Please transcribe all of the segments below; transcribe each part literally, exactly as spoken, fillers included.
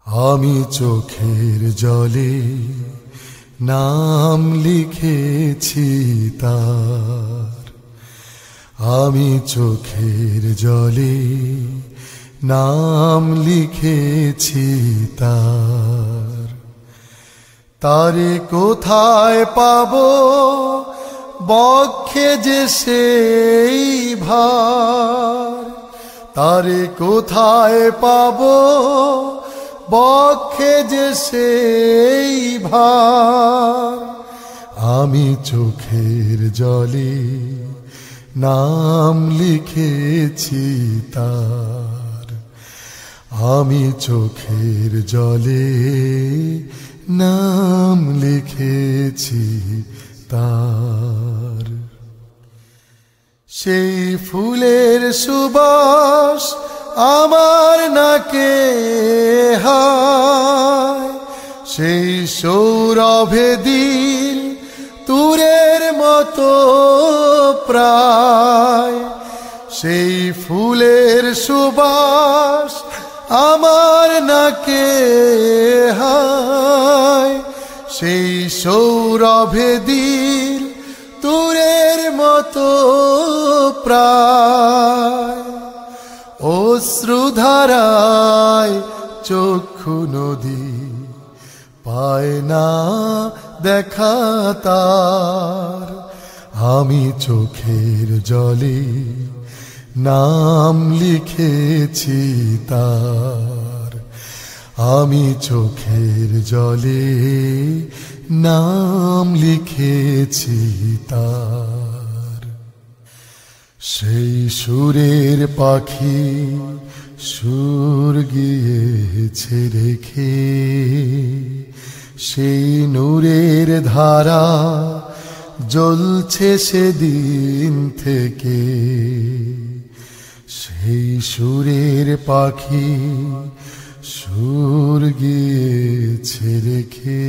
আমি চোখের জলে নাম লিখেছি তার, আমি চোখের জলে নাম লিখেছি তার। তারে কোথায় পাবো বক্ষে যে সেই ভার, তারে কোথায় পাবো বক্ষে যে সেই ভার। আমি চোখের জলে নাম লিখেছি তার, আমি চোখের জলে নাম লিখেছি তার। সেই ফুলের সুবাস আমার নাকে হায়, সেই সৌরভে দিল তুরের মতো প্রায়। সেই ফুলের সুবাস আমার নাকে হায়, সেই সৌরভে দিল তুরের মতো প্রায়। অশ্রুধারায় চক্ষু নদী পায় না দেখা তার, আমি চোখের জলে নাম লিখেছি তার, আমি চোখের জলে নাম লিখেছি তার। সেই সুরের পাখি সুর গিয়েছে রেখে, সেই নূরের ধারা জ্বলছে সেদিন থেকে। সেই সুরের পাখি সুর গিয়েছে রেখে,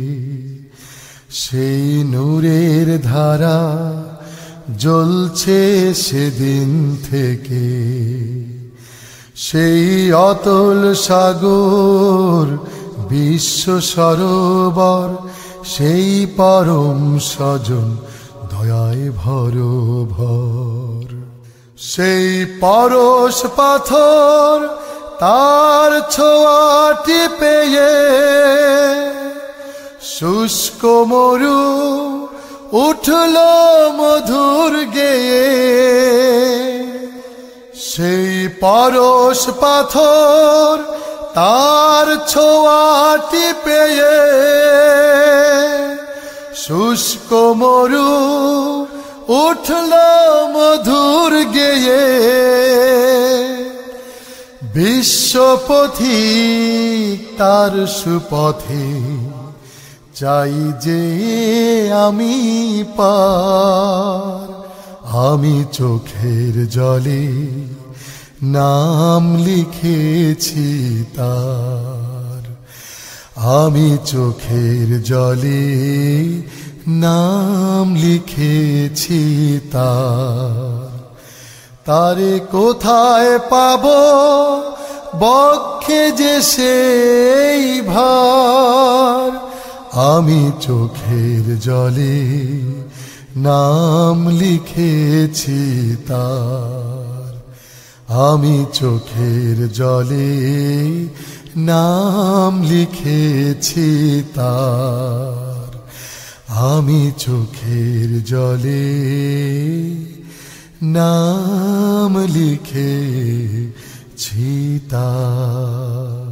সেই নূরের ধারা জ্বলছে সেদিন থেকে। সেই অতল সাগর বিশ্ব সরোবর, সেই পরম স্বজন দয়ায় ভর ভর। সেই পরশ পাথর তার ছোঁয়াটি পেয়ে, শুষ্ক মরু উঠল মধুর গেয়ে। সেই পরশ পাথর তার ছোঁয়াটি পেয়ে, শুষ্ক মরু উঠল মধুর গেয়ে। বিশ্বপথিক তার সুপথে চাই যে আমি পার, আমি চোখের জলে নাম লিখেছি তার, আমি চোখের জলে নাম লিখেছি তার। তারে কোথায় পাবো বক্ষে যে সেই ভার, আমি চোখের জলে নাম লিখেছি তার, আমি চোখের জলে নাম লিখেছি তার, আমি চোখের জলে নাম লিখেছি তার।